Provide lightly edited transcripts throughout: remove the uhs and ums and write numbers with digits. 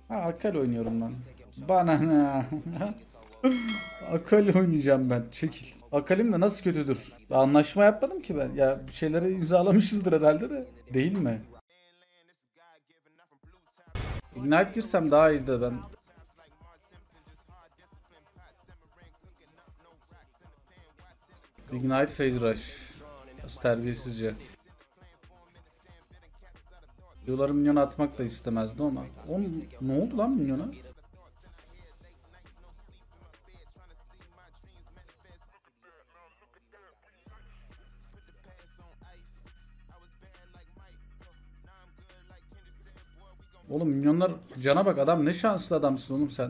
Ha, Akali oynuyorum lan. Bana ne? Akali oynayacağım ben. Çekil. Akalim de nasıl kötüdür? Anlaşma yapmadım ki ben. Ya bir şeyleri imzalamışızdır herhalde de. Değil mi? Ignite girsem daha iyiydi ben. Ignite Phase Rush. Biraz terbiyesizce. Diyorları minyona atmak da istemezdi ama. Oğlum ne oldu lan minyona? Oğlum minyonlar cana bak, adam ne şanslı adamsın oğlum sen.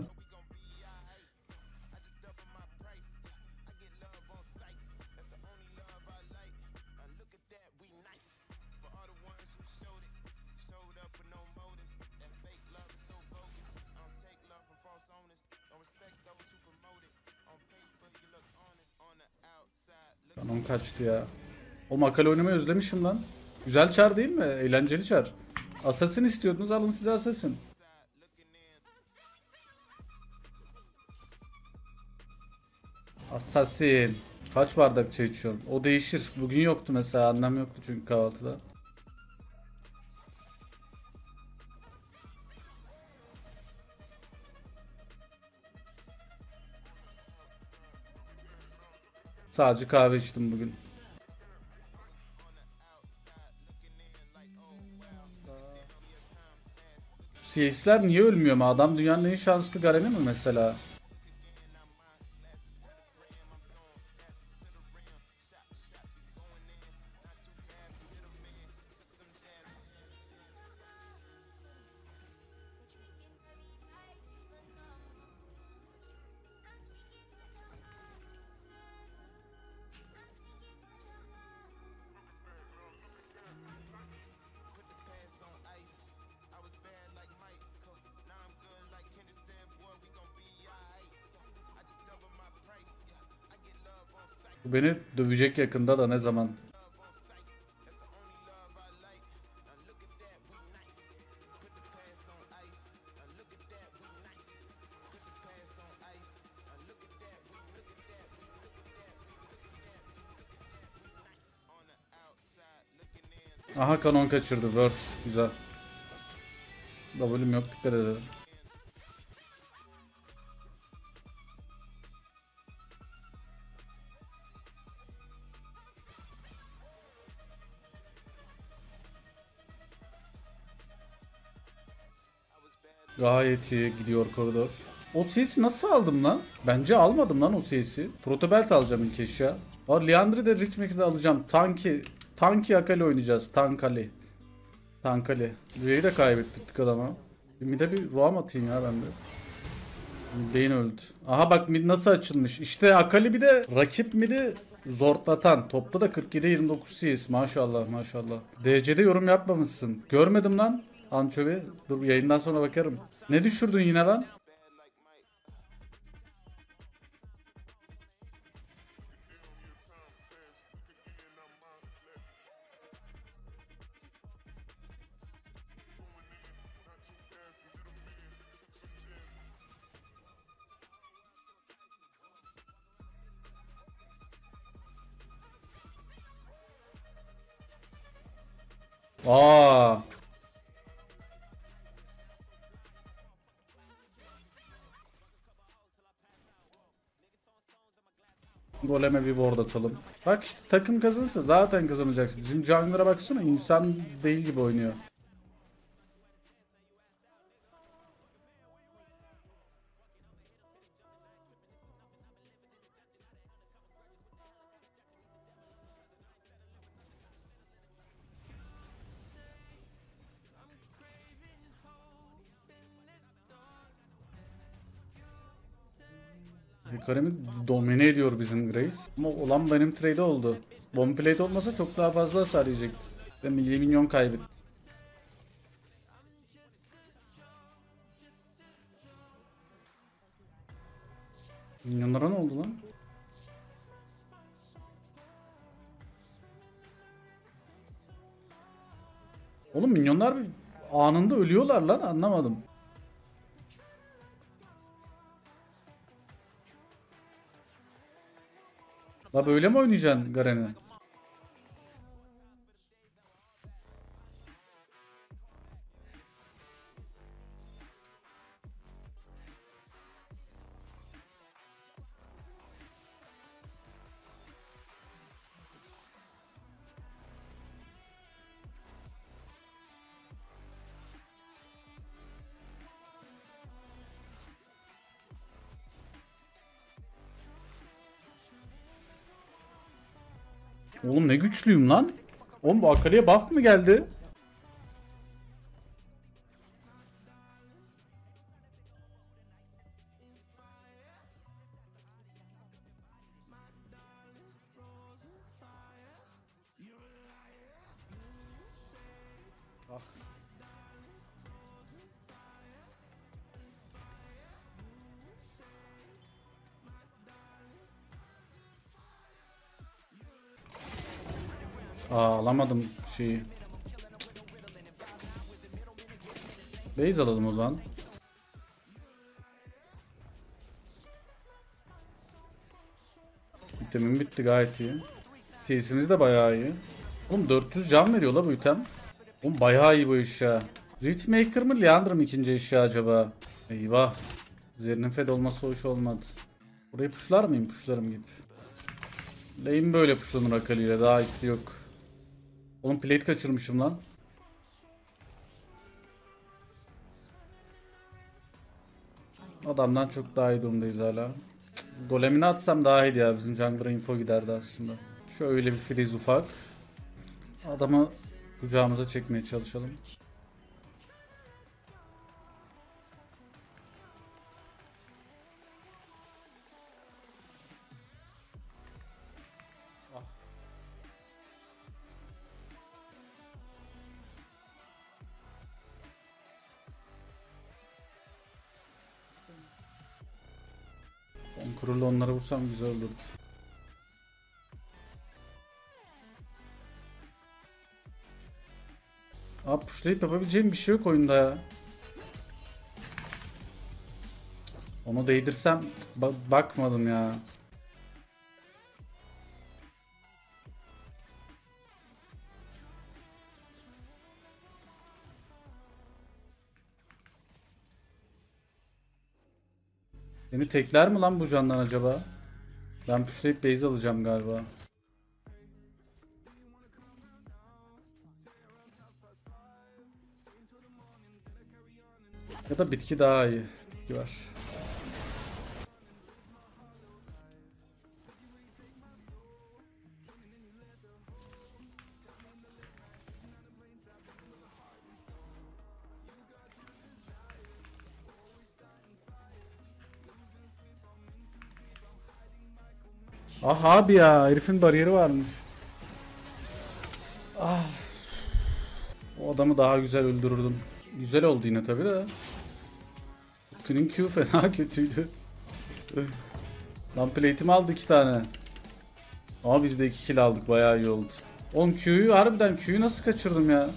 Kanon kaçtı ya. Oğlum Akali oynamayı özlemişim lan. Güzel çar değil mi? Eğlenceli çar. Assassin istiyordunuz, alın size Assassin. Assassin. Kaç bardak çay içiyorsun? O değişir. Bugün yoktu mesela. Annem yoktu çünkü kahvaltıda. Sadece kahve içtim bugün. CS'ler niye ölmüyor mu? Adam dünyanın en şanslı Garen'i mi mesela? Bu beni dövecek yakında da, ne zaman? Aha, kanon kaçırdı. Word. Güzel. W'm yok, dikkat edelim. Gayet iyi gidiyor koridor. O CS'i nasıl aldım lan? Bence almadım lan o CS'i. Protobelt alacağım ilk eşya. Liandry'i de Riftmaker'da alacağım. Tanki Akali oynayacağız. Tankali. Tankali. Rüyayı da kaybettik adama. Bir de bir roam atayım ya ben de. Beyin öldü. Aha bak, mid nasıl açılmış. İşte Akali bir de rakip midi zortlatan. Topta da 47-29 CS. Maşallah maşallah. DC'de yorum yapmamışsın. Görmedim lan. Ançovi. Dur, yayından sonra bakarım. Ne düşürdün yine lan? Aa. Goleme bir ward atalım. Bak işte, takım kazanırsa zaten kazanacaksın. Bizim jungler'a baksana, insan değil gibi oynuyor. Hikarim'i domine ediyor bizim Grace. Ama olan benim trade oldu. Bomb plate olmasa çok daha fazla hasar yiyecekti. Ve milli minyon kaybetti. Minyonlara ne oldu lan? Oğlum minyonlar bir anında ölüyorlar lan, anlamadım. La böyle mi oynayacaksın Garen'i? Oğlum ne güçlüyüm lan. Oğlum bu Akali'ye buff mı geldi? Ah. Alamadım şeyi. Base alalım o zaman. İtemim bitti gayet iyi. CS'imiz de bayağı iyi. Oğlum 400 can veriyor la bu item. Oğlum bayağı iyi bu eşya. Riftmaker mı Liandra mı ikinci eşya acaba? Eyvah. Zerrin fed olması hoş olmadı. Burayı pushlar mıyım? Pushlarım gibi. Lane böyle pushlanır Akali ile, daha iyisi yok. Oğlum plate kaçırmışım lan. Adamdan çok daha iyi durumdayız hala. Golemini atsam daha iyiydi ya, bizim jungler'a info giderdi aslında. Şöyle bir freeze ufak. Adamı kucağımıza çekmeye çalışalım. Kurulu onlara vursam güzel olurdu. Abi pushlayıp yapabileceğim bir şey yok oyunda ya. Onu değdirsem bakmadım ya. Beni tekler mi lan bu candan acaba? Ben pushlayıp base alacağım galiba. Ya da bitki daha iyi. Bitki var. Ah abi ya, herifin bariyeri varmış. Ah. O adamı daha güzel öldürürdüm. Güzel oldu yine tabi de. Kunin Q fena kötüydü. Lan plate'imi aldı 2 tane. Ama biz de 2 kill aldık, bayağı iyi oldu. Oğlum Q'yu harbiden, Q'yu nasıl kaçırdım ya?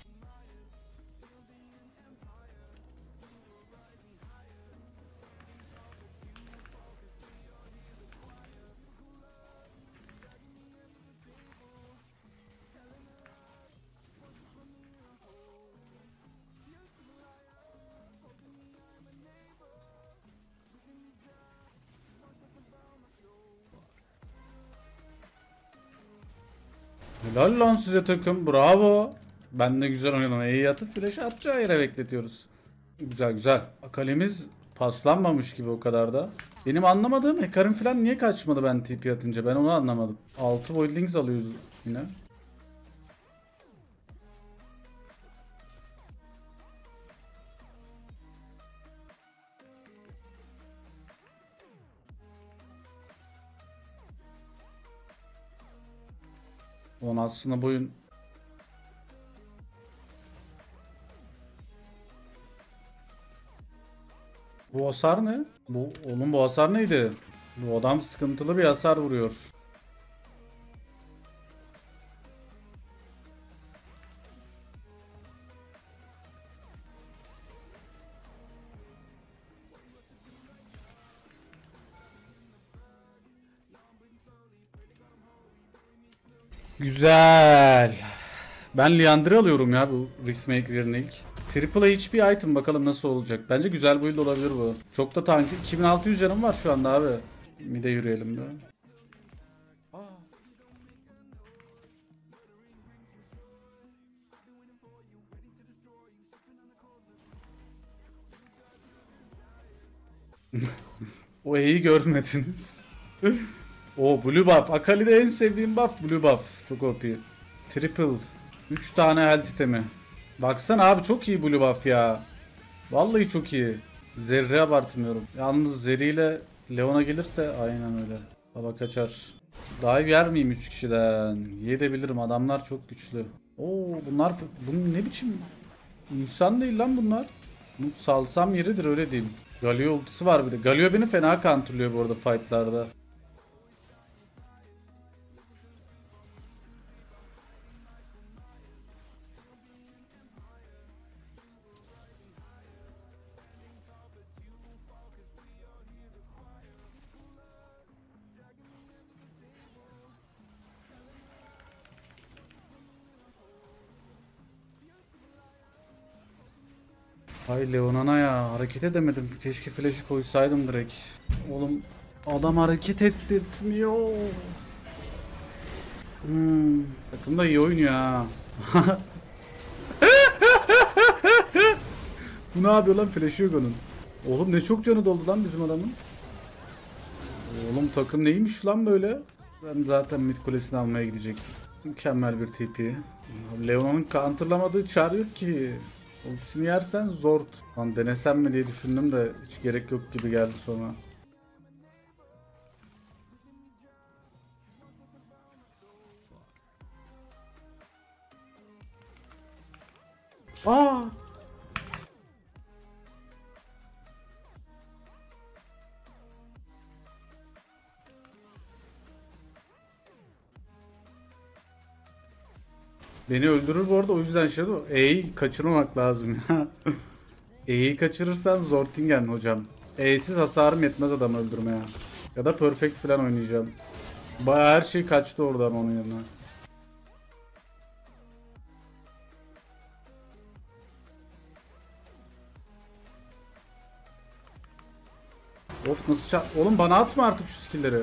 Helal lan size takım, bravo. Ben de güzel oynadım. E'yi atıp flash'ı atacağı yere bekletiyoruz. Güzel güzel. Kalemiz paslanmamış gibi o kadar da. Benim anlamadığım Hecarim falan niye kaçmadı ben TP atınca, ben onu anlamadım. 6 Voidlings alıyoruz yine. Ulan aslında bu oyun... Bu hasar ne? Oğlum bu hasar neydi? Bu adam sıkıntılı bir hasar vuruyor. Güzel. Ben Liandry alıyorum ya bu Riskmaker'ın ilk. Triple HP item bakalım nasıl olacak. Bence güzel build olabilir bu. Çok da tank. 2600 canım var şu anda abi. Mide yürüyelim de. O E'yi görmediniz. O blue buff. Akali'de en sevdiğim buff blue buff. Çok OP. Triple. 3 tane health itemi. Baksana abi çok iyi blue buff ya. Vallahi çok iyi. Zerre abartmıyorum. Yalnız Zeri ile Leon'a gelirse aynen öyle. Baba kaçar. Dive yer miyim 3 kişiden? Yiyebilirim. Adamlar çok güçlü. Oo bunlar bu ne biçim insan değil lan bunlar. Bu salsam yeridir öyle diyeyim. Galio ultisi var bir de. Galio beni fena counterlıyor bu arada fightlarda. Hay Leonana ya hareket edemedim. Keşke flash'ı koysaydım direkt. Oğlum adam hareket ettirtmiyor. Takım da iyi oynuyor ha. Bu ne yapıyor lan flash'ı yok onun. Oğlum ne çok canı doldu lan bizim adamın. Oğlum takım neymiş lan böyle. Ben zaten mid kulesini almaya gidecektim. Mükemmel bir TP. Leona'nın counterlamadığı çar yok ki. Ultisini yersen zor. Lan denesem mi diye düşündüm de hiç gerek yok gibi geldi sonra. Aa! Beni öldürür bu arada o yüzden Shadow. E'yi kaçırmamak lazım ya. E'yi kaçırırsan Zortingen hocam. E'siz hasarım yetmez adamı öldürmeye. Ya da Perfect falan oynayacağım. Bayağı her şey kaçtı oradan onun yanına. Of nasıl Oğlum bana atma artık şu skill'leri.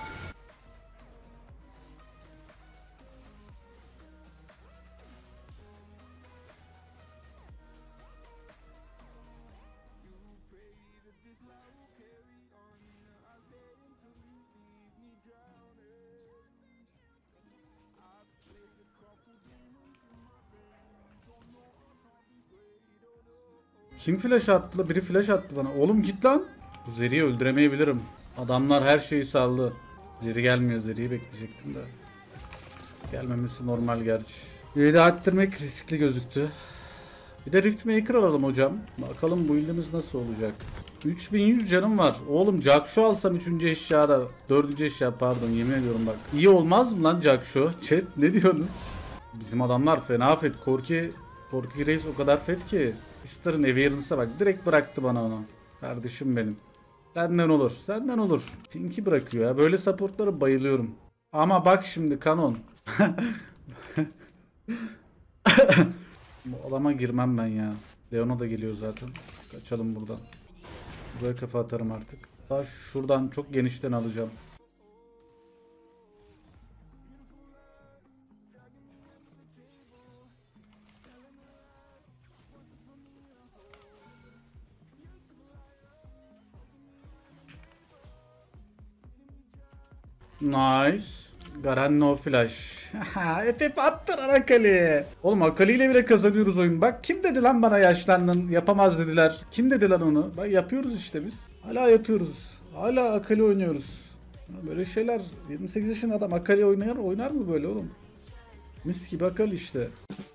Kim flash attı? Biri flash attı bana. Oğlum git lan. Bu Zeri'yi öldüremeyebilirim. Adamlar her şeyi saldı. Zeri gelmiyor. Zeri'yi bekleyecektim de. Gelmemesi normal gerçi. Veda ettirmek riskli gözüktü. Bir de Riftmaker alalım hocam. Bakalım bu build'imiz nasıl olacak. 3100 canım var. Oğlum Jaksho alsam 3. eşyada. 4. eşya pardon yemin ediyorum bak. İyi olmaz mı lan Jaksho? Chat ne diyorsunuz? Bizim adamlar fena fet. Korki Reis o kadar fet ki. Star'ın Awareness'a bak. Direkt bıraktı bana onu. Kardeşim benim. Senden olur. Senden olur. Pink'i bırakıyor ya. Böyle supportlara bayılıyorum. Ama bak şimdi Kanon. Bu alama girmem ben ya. Leona da geliyor zaten. Kaçalım buradan. Buraya kafa atarım artık. Daha şuradan çok genişten alacağım. Nice. Garen no flash. FF attılar Akali. Oğlum Akali ile bile kazanıyoruz oyun. Bak kim dedi lan bana yaşlandın yapamaz dediler. Kim dedi lan onu? Bak yapıyoruz işte biz. Hala yapıyoruz. Hala Akali oynuyoruz. Böyle şeyler 28 yaşında adam Akali oynar mı böyle oğlum? Mis gibi Akali işte.